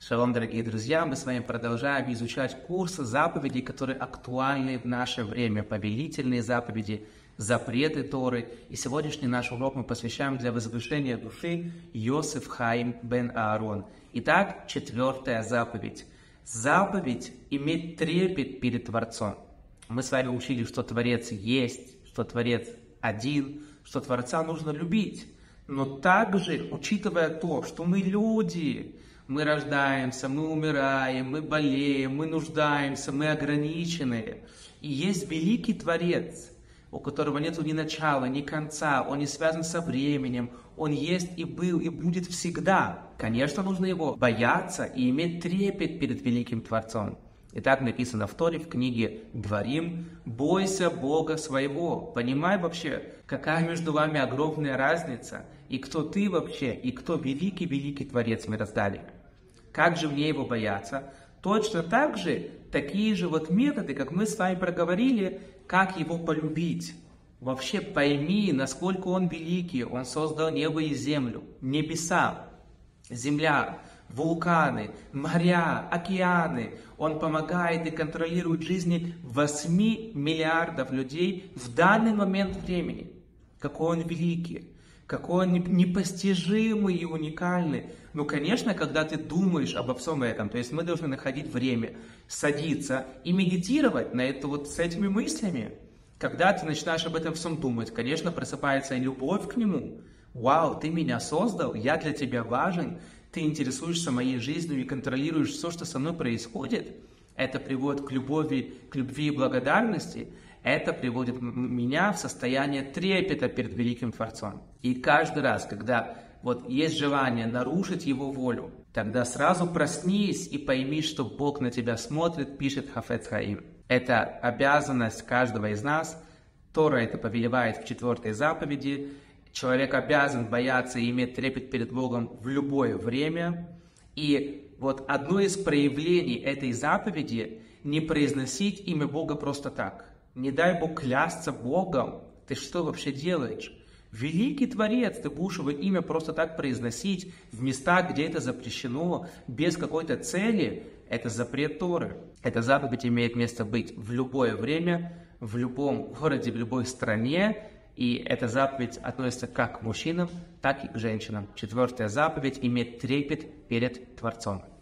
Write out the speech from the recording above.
Шалом, дорогие друзья! Мы с вами продолжаем изучать курс заповедей, которые актуальны в наше время, повелительные заповеди, запреты Торы. И сегодняшний наш урок мы посвящаем для возвышения души Йосеф Хаим бен Аарон. Итак, 4-я заповедь. Заповедь иметь трепет перед Творцом. Мы с вами учили, что Творец есть, что Творец один, что Творца нужно любить. Но также, учитывая то, что мы люди, мы рождаемся, мы умираем, мы болеем, мы нуждаемся, мы ограничены. И есть великий Творец, у которого нет ни начала, ни конца, он не связан со временем, он есть и был, и будет всегда. Конечно, нужно его бояться и иметь трепет перед великим Творцом. И так написано в Торе, в книге Дворим: «Бойся Бога своего». Понимай вообще, какая между вами огромная разница, и кто ты вообще, и кто великий Творец мироздания. Как же мне его бояться? Точно так же, такие же вот методы, как мы с вами проговорили, как его полюбить. Вообще пойми, насколько он великий, он создал небо и землю, небеса, земля, вулканы, моря, океаны. Он помогает и контролирует жизни 8 миллиардов людей в данный момент времени. Какой он великий, какой он непостижимый и уникальный. Ну, конечно, когда ты думаешь обо всем этом, то есть мы должны находить время, садиться и медитировать на это вот с этими мыслями. Когда ты начинаешь об этом всем думать, конечно, просыпается и любовь к нему. Вау, ты меня создал, я для тебя важен, ты интересуешься моей жизнью и контролируешь все, что со мной происходит. Это приводит к любви и благодарности. Это приводит меня в состояние трепета перед великим Творцом. И каждый раз, когда вот есть желание нарушить его волю, тогда сразу проснись и пойми, что Бог на тебя смотрит, пишет Хафец Хаим. Это обязанность каждого из нас. Тора это повелевает в 4-й заповеди. Человек обязан бояться и иметь трепет перед Богом в любое время. И вот одно из проявлений этой заповеди – не произносить имя Бога просто так. Не дай Бог клясться Богом. Ты что вообще делаешь? Великий Творец, ты будешь его имя просто так произносить в местах, где это запрещено, без какой-то цели. Это запрет Торы. Эта заповедь имеет место быть в любое время, в любом городе, в любой стране. И эта заповедь относится как к мужчинам, так и к женщинам. 4-я заповедь – иметь трепет перед Творцом.